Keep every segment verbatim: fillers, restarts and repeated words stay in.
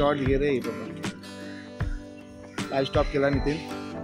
Short घे रे बाबा. Live stop केला नितीन.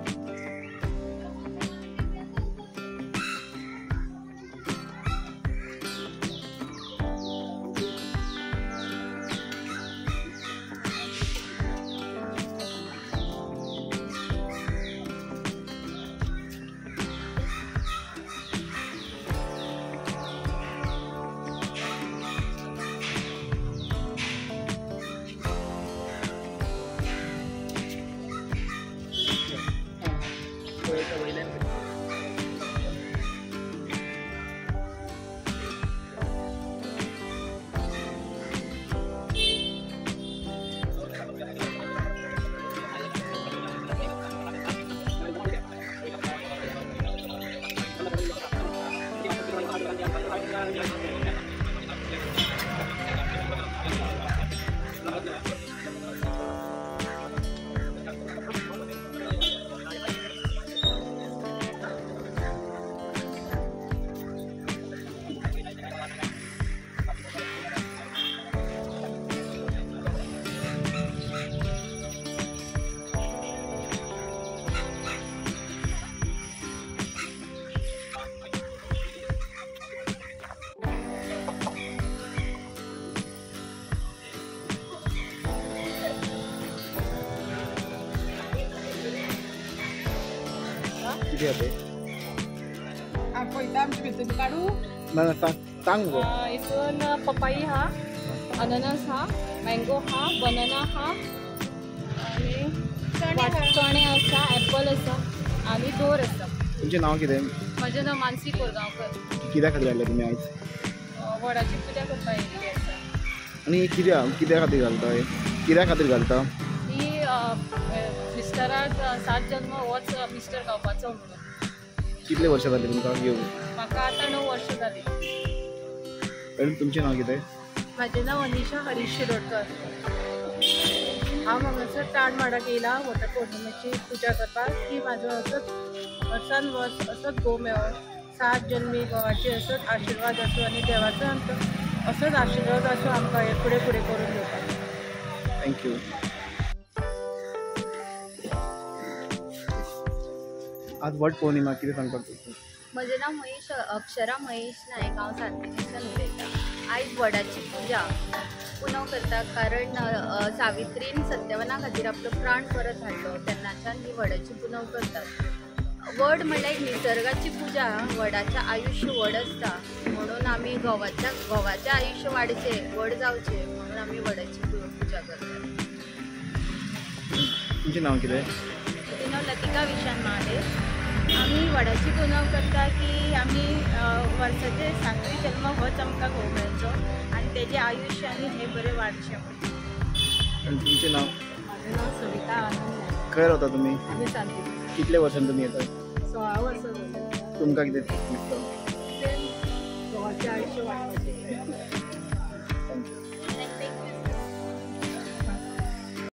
किती आहे? काढू ना सांग सांग गो. इथून पपाई हा, अननस हा, मँगो हा, बनाना हा आणि चणे असा, ॲपल असा आणि दोर असा. तुमचे नाव कितें? माझे नाव मानसी कोरगांवकर. कित्या खातीर आयले तुमी आयज? वडाची पुजा करपा येयल्ली आसा. आनी कित्या कित्या खातीर घालता? कित्या खातीर घालता? ही मिस्टराक सात जन्म होच मिस्टर गावपाचो म्हणून. कितले वर्ष जाली तुमकां घेवन? म्हाका आतां णव वर्ष जाली. आनी तुमचें नाव कितें? म्हाजें नाव अनिशा हरीश शिरोडकर. हांव हांगासर ताणमाडाक येयला वट पौर्णिमेची पुजा करपाक की म्हाजो असोच वर्सान वर्स असोच घोव मेळो, सात जन्मी घोवाचे असोच आशिर्वाद आसूं आनी देवाचो आमकां असोच आशिर्वाद आसूं आमकां हे फुडें फुडें करून घेवपाक. थँक्यू. आज वट पौर्णिमा कितें सांगपाक तुका? म्हजें नांव महेश अक्षरा महेश नायक. हांव सारकेच्यान उलयतां. आयज वडाची पुजा पुनव करता कारण सावित्रीन सत्यवना खातीर आपलो प्राण परत हाडलो तेन्नाच्यान ही वडाची पुनव करतात. वड म्हणल्यार एक निसर्गाची पुजा. वडाचें आयुश्य व्हड आसता म्हणून आमी घोवाच्या घोवाचें आयुश्य वाडचें व्हड जावचें म्हणून आमी वडाची पुजा करतात. तुमचें नाव कितें? म्हजें नांव लतिका विशान महादेव. आमी वडाची पुनव करता की आमी वर्साचे सातवी जल्म होच आमकां घोव मेळचो आनी तेजें आयुश्य आनी हें बरें वाडचें. आनी तुमचें नाव? माझें नाव सविता आनंद. खंय रावता तुमी? आमी सांती. कितले वर्सान तुमी येतात? सोळा वर्सां जालीं. तुमकां कितें दिसता? घोवाचें आयुश्य वाडपाचें.